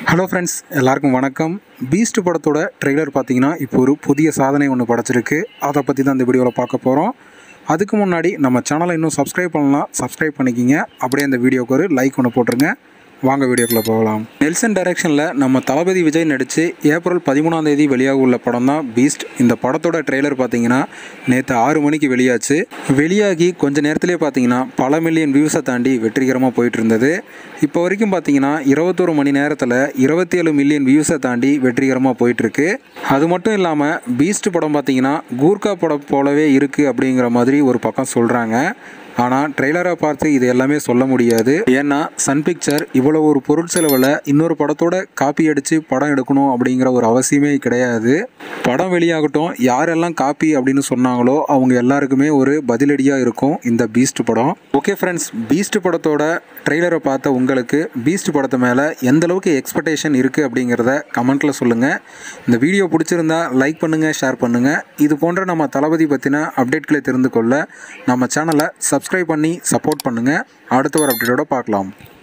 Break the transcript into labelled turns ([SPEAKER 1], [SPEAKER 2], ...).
[SPEAKER 1] Hello friends, எல்லாருக்கும் வணக்கம். Beast படத்தோட ட்ரெய்லர் பார்த்தீங்கன்னா இப்போ ஒரு புதிய சாதனை ஒன்று படைச்சிருக்கு. அதை பற்றி தான் இந்த வீடியோவில் பார்க்க போகிறோம். அதுக்கு முன்னாடி நம்ம சேனலை இன்னும் சப்ஸ்கிரைப் பண்ணலாம், சப்ஸ்கிரைப் பண்ணிக்கிங்க. அப்படியே இந்த வீடியோக்கு ஒரு லைக் ஒன்று போட்டுருங்க. வாங்க வீடியோக்குள்ளே போகலாம். நெல்சன் டைரக்ஷனில் நம்ம தளபதி விஜய் நடித்து ஏப்ரல் 13ஆம் தேதி வெளியாக உள்ள படம் தான் பீஸ்ட். இந்த படத்தோட ட்ரெய்லர் பார்த்தீங்கன்னா நேற்று 6 மணிக்கு வெளியாச்சு. வெளியாகி கொஞ்சம் நேரத்திலே பார்த்தீங்கன்னா பல மில்லியன் வியூஸை தாண்டி வெற்றிகரமாக போயிட்டு இருந்தது. இப்போ வரைக்கும் பார்த்தீங்கன்னா 21 மணி நேரத்தில் 27 மில்லியன் வியூஸை தாண்டி வெற்றிகரமாக போயிட்டுருக்கு. அது மட்டும் இல்லாமல் பீஸ்ட் படம் பார்த்தீங்கன்னா கூர்கா படம் போலவே இருக்குது அப்படிங்கிற மாதிரி ஒரு பக்கம் சொல்கிறாங்க. ஆனால் ட்ரெய்லரை பார்த்து இது எல்லாமே சொல்ல முடியாது. ஏன்னா சன் பிக்சர் இவ்வளோ ஒரு பொருட்செலவில் இன்னொரு படத்தோட காப்பி அடித்து படம் எடுக்கணும் அப்படிங்கிற ஒரு அவசியமே கிடையாது. படம் வெளியாகட்டும், யாரெல்லாம் காப்பி அப்படின்னு சொன்னாங்களோ அவங்க எல்லாருக்குமே ஒரு பதிலடியாக இருக்கும் இந்த பீஸ்ட் படம். ஓகே ஃப்ரெண்ட்ஸ், பீஸ்ட் படத்தோட ட்ரெய்லரை பார்த்த உங்களுக்கு பீஸ்ட் படத்து மேலே எந்தளவுக்கு எக்ஸ்பெக்டேஷன் இருக்குது அப்படிங்கிறத கமெண்ட்டில் சொல்லுங்கள். இந்த வீடியோ பிடிச்சிருந்தா லைக் பண்ணுங்கள், ஷேர் பண்ணுங்கள். இது போன்ற நம்ம தளபதி பற்றின அப்டேட்களை தெரிந்து கொள்ள நம்ம சேனலை சப்ஸ்கிரைப் பண்ணி சப்போர்ட் பண்ணுங்கள். அடுத்த ஒரு அப்டேட்டோட பார்க்கலாம்.